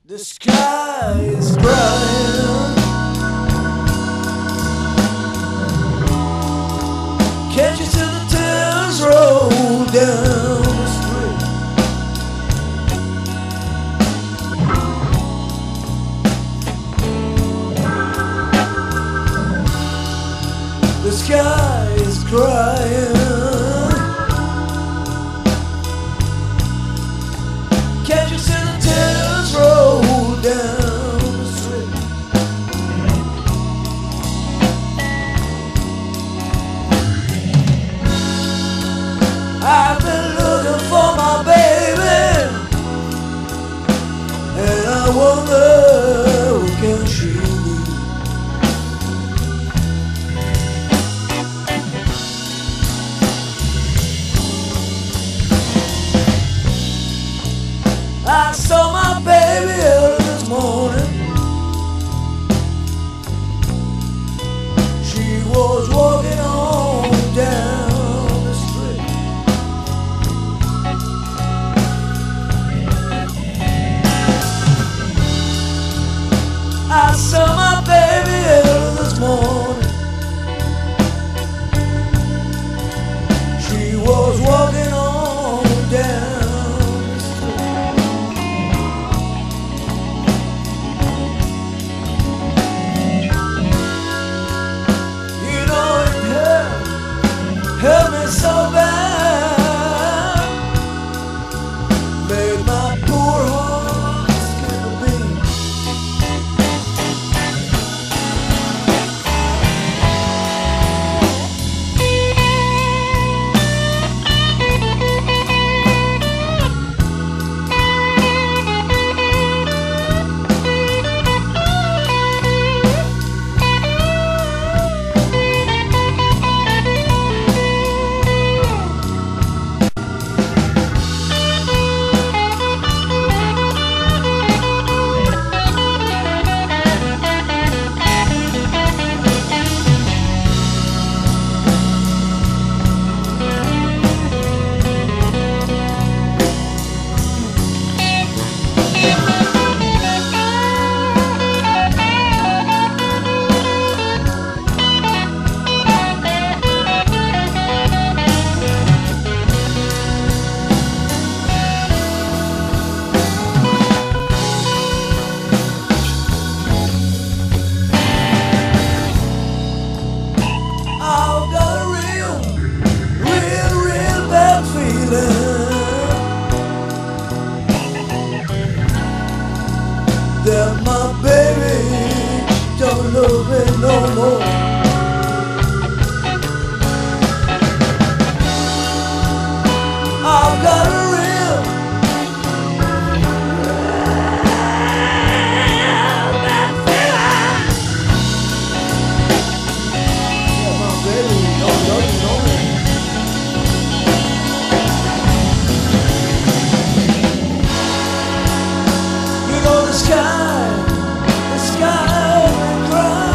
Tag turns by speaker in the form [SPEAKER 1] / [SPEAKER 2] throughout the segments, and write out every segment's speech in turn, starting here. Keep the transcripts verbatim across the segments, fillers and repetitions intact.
[SPEAKER 1] The sky is crying. Can't you see the tears roll down the street? The sky is crying. Can't you see the tears roll down the street? I've been looking for my baby, and I wonder where can she be? I saw my baby early this morning. She was walking on down the street. I saw my baby early this morning. She was walking on down. Hurt me so bad, made my poor heart skip a beat. That my baby don't love me no more. I've got a real, real bad feeling. Yeah, my baby don't love me no more. You know the sky.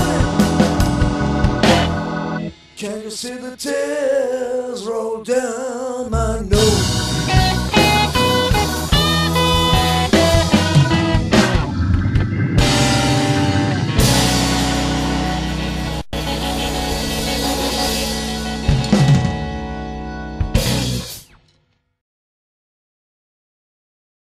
[SPEAKER 1] Can you see the tears roll down?